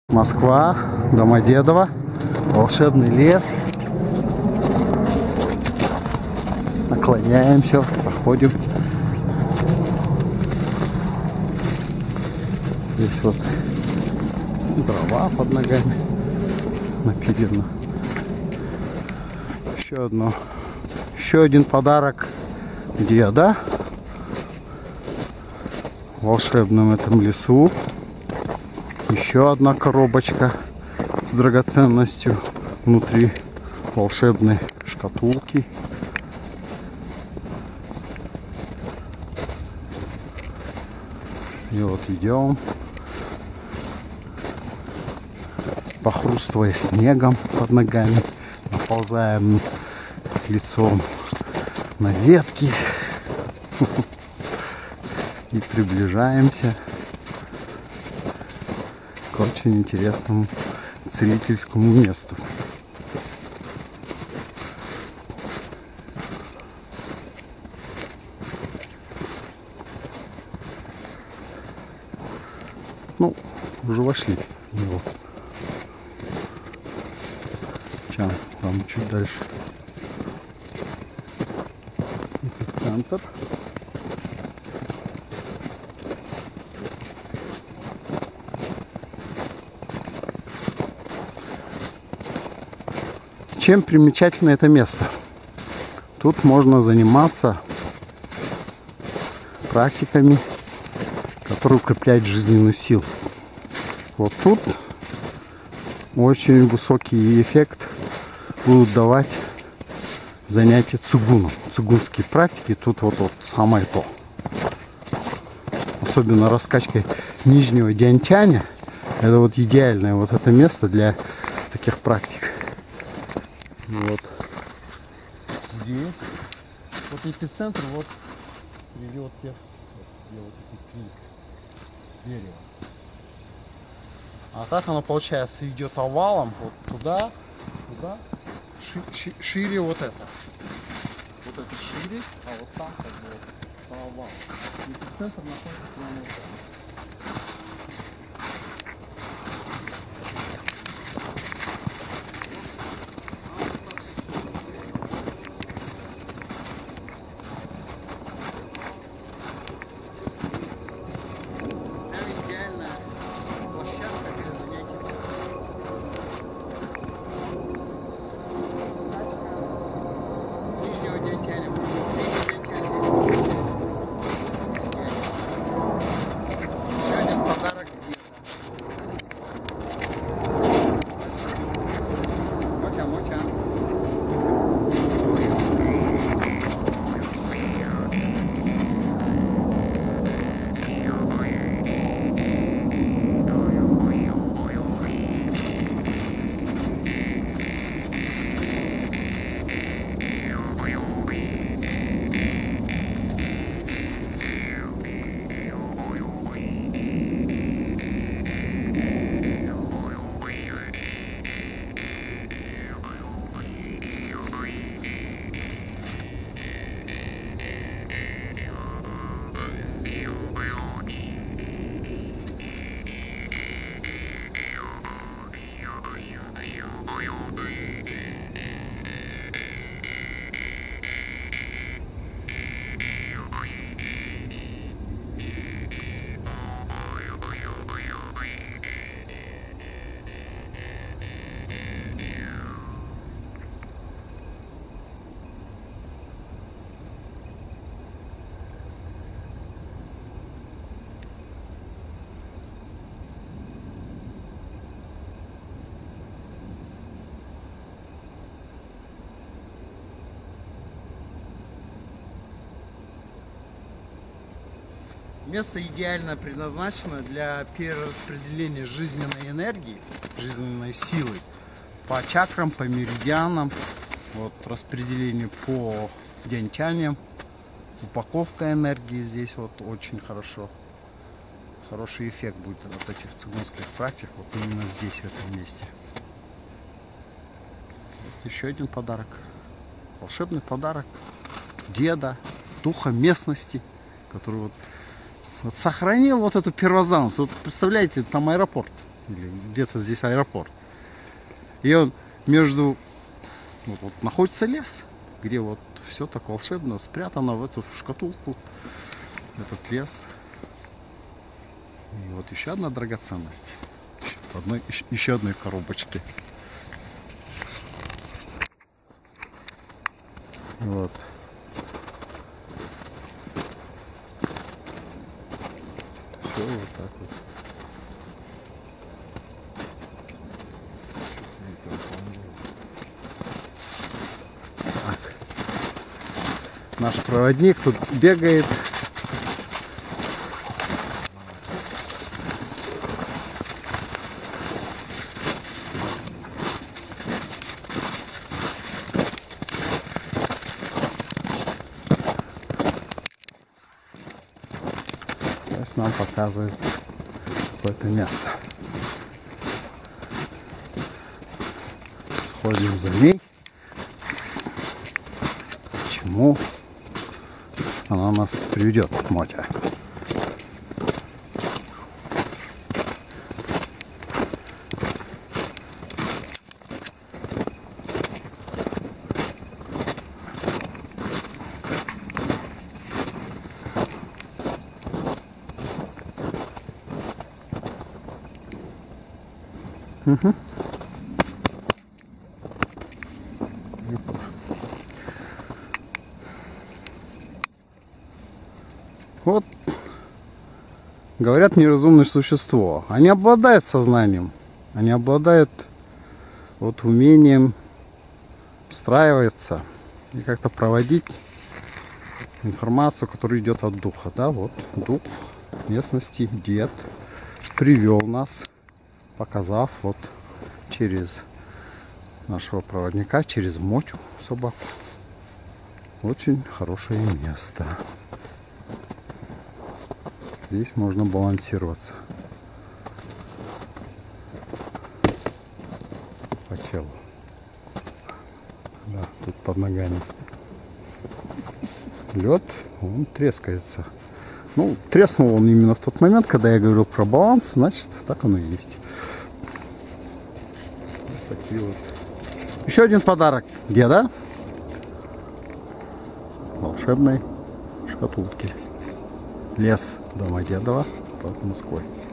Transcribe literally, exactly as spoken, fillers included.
Москва, Домодедово, волшебный лес. Наклоняемся, проходим. Здесь вот дрова под ногами напередно. Еще одно, еще один подарок деда в волшебном этом лесу. Еще одна коробочка с драгоценностью внутри волшебной шкатулки. И вот идем, похрустывая снегом под ногами, наползаем лицом на ветки и приближаемся к очень интересному целительскому месту. Ну, уже вошли в него. Сейчас, там чуть дальше. Эпицентр. Чем примечательно это место? Тут можно заниматься практиками, которые укрепляют жизненную силу. Вот тут очень высокий эффект будут давать занятия цигуном. Цигунские практики тут вот, вот самое то. Особенно раскачкой нижнего дянтяня. Это вот идеальное вот это место для таких практик. Вот здесь вот эпицентр вот среди вот тех вот, где вот эти три дерева. А так оно получается идет овалом вот туда, туда, ши, ши, шире вот это. Вот это шире, а вот там как бы вот по овалу. Эпицентр находится прямо вот там. Место идеально предназначено для перераспределения жизненной энергии, жизненной силы по чакрам, по меридианам, вот распределение по дянтяням, упаковка энергии здесь вот очень хорошо, хороший эффект будет от этих цигунских практик вот именно здесь, в этом месте. Вот еще один подарок, волшебный подарок деда, духа местности, который вот Вот сохранил вот эту первозданность. Вот представляете, там аэропорт. или где-то здесь аэропорт. И он между... Вот, вот находится лес, где вот все так волшебно спрятано в эту шкатулку, этот лес. И вот еще одна драгоценность. В одной, еще одной коробочке. Вот. Все вот так вот. Так. Наш проводник тут бегает. Нам показывает какое-то место. Сходим за ней. К чему она нас приведет, Мотя? Угу. Вот, говорят, неразумное существо. Они обладают сознанием, они обладают вот умением встраиваться и как-то проводить информацию, которая идет от духа. Да, вот дух местности, дед, привел нас, показав вот через нашего проводника, через Мотю собаку. Очень хорошее место. Здесь можно балансироваться по телу. Да, тут под ногами лед, он трескается. Ну, треснул он именно в тот момент, когда я говорил про баланс, значит, так оно и есть. Вот такие вот. Еще один подарок деда. Волшебной шкатулки. Лес Домодедово под Москвой.